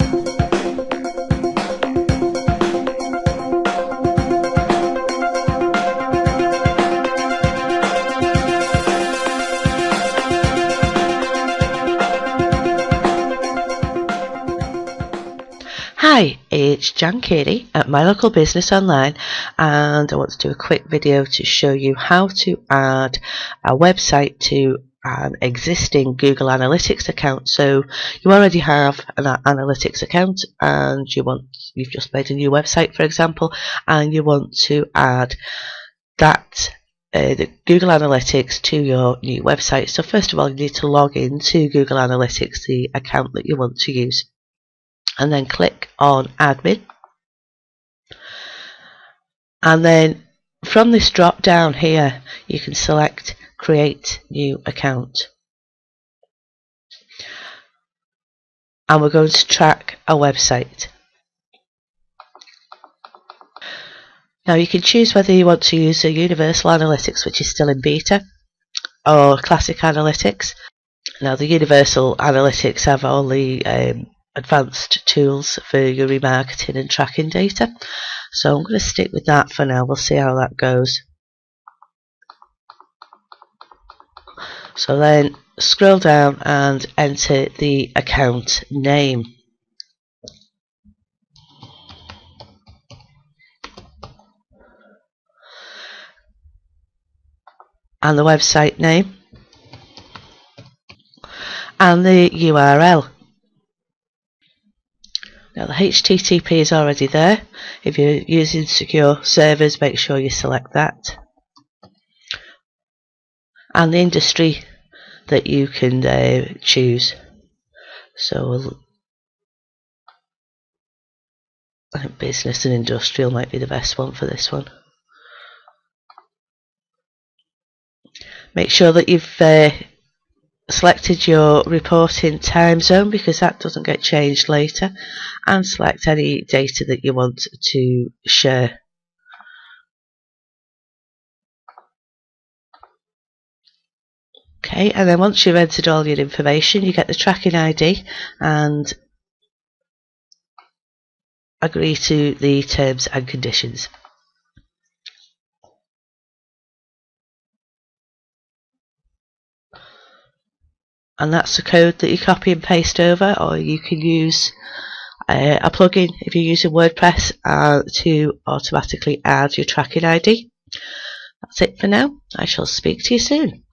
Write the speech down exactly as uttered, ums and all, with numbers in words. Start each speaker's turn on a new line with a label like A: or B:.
A: Hi, it's Jan Keary at My Local Business Online, and I want to do a quick video to show you how to add a website to an existing Google Analytics account. So you already have an Analytics account and you want you've just made a new website, for example, and you want to add that uh, the Google Analytics to your new website. So first of all, you need to log into Google Analytics, the account that you want to use, and then click on Admin, and then from this drop down here you can select Create New Account, and we're going to track a website. Now you can choose whether you want to use a Universal Analytics, which is still in beta, or Classic Analytics. Now the Universal Analytics have all the um, advanced tools for your remarketing and tracking data, so I'm going to stick with that for now. We'll see how that goes. So then scroll down and enter the account name. And the website name and the U R L. Now the H T T P is already there. If you're using secure servers, make sure you select that. And the industry that you can uh, choose. So we'll, I think business and industrial might be the best one for this one. Make sure that you've uh, selected your reporting time zone, because that doesn't get changed later, and select any data that you want to share. Okay, and then once you've entered all your information, you get the tracking I D and agree to the terms and conditions. And that's the code that you copy and paste over, or you can use uh, a plugin if you're using WordPress uh, to automatically add your tracking I D. That's it for now. I shall speak to you soon.